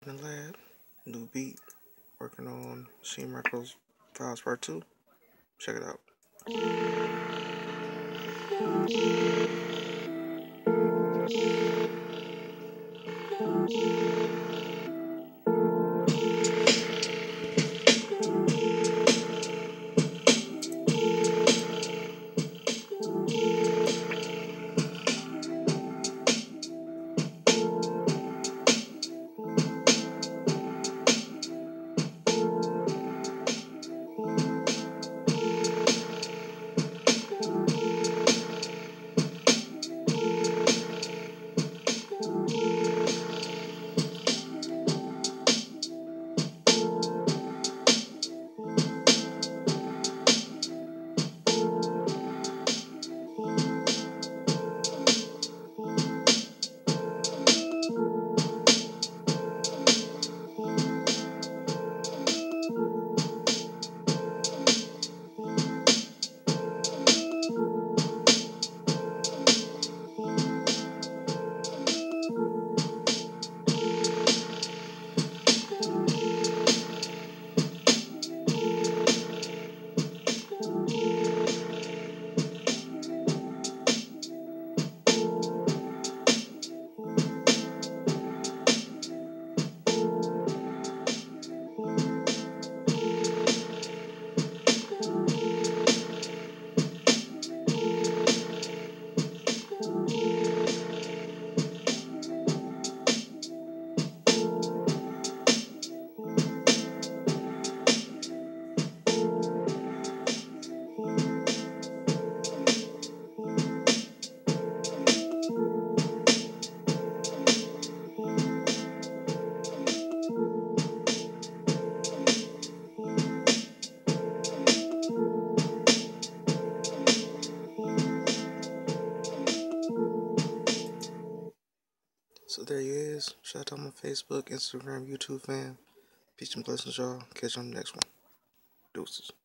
in the lab, new beat, working on Machine Records Files Part 2. Check it out. So there he is. Shout out to my Facebook, Instagram, YouTube fam. Peace and blessings, y'all. Catch you on the next one. Deuces.